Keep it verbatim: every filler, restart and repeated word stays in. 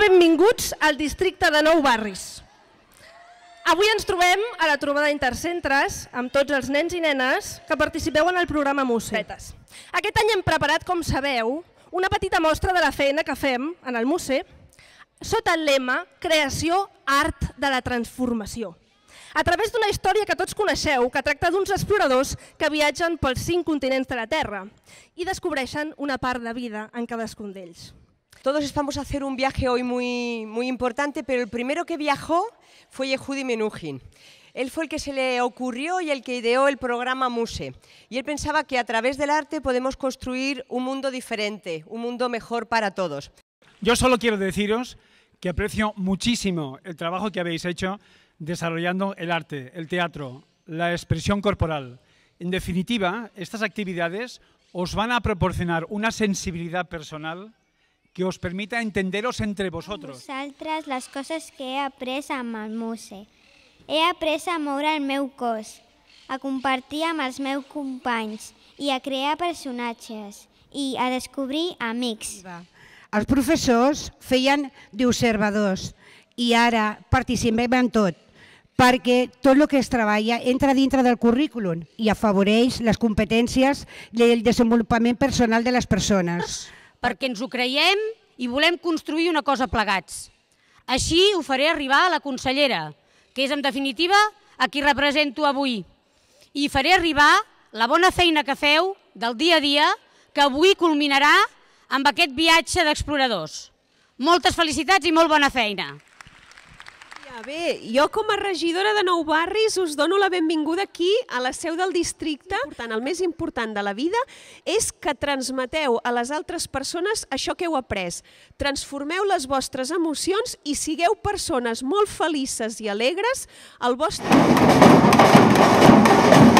benvinguts al districte de Nou Barris. Avui ens trobem a la trobada intercentres amb tots els nens i nenes que participeu en el programa Muse. Aquest any hem preparat, com sabeu, una petita mostra de la feina que fem en el Muse sota el lema Creació, art de la transformació. A través d'una història que tots coneixeu, que tracta d'uns exploradors que viatgen pels cinc continents de la Terra i descobreixen una part de vida en cadascun d'ells. Todos vamos a hacer un viaje hoy muy, muy importante, pero el primero que viajó fue Yehudi Menuhin. Él fue el que se le ocurrió y el que ideó el programa Muse. Y él pensaba que a través del arte podemos construir un mundo diferente, un mundo mejor para todos. Yo solo quiero deciros que aprecio muchísimo el trabajo que habéis hecho desarrollando el arte, el teatro, la expresión corporal. En definitiva, estas actividades os van a proporcionar una sensibilidad personal que os permita entenderos entre vosotros. Vosaltres, les coses que he après amb el Muse. He après a moure el meu cos, a compartir amb els meus companys i a crear personatges i a descobrir amics. Els professors feien d'observadors i ara participem en tot, perquè tot el que es treballa entra dintre del currículum i afavoreix les competències del desenvolupament personal de les persones. Perquè ens ho creiem i volem construir una cosa plegats. Així ho faré arribar a la consellera, que és en definitiva a qui represento avui. I faré arribar la bona feina que feu del dia a dia, que avui culminarà amb aquest viatge d'exploradors. Moltes felicitats i molt bona feina. Bé, jo com a regidora de Nou Barris us dono la benvinguda aquí a la seu del districte. El més important de la vida és que transmeteu a les altres persones això que heu après. Transformeu les vostres emocions i sigueu persones molt felices i alegres al vostre...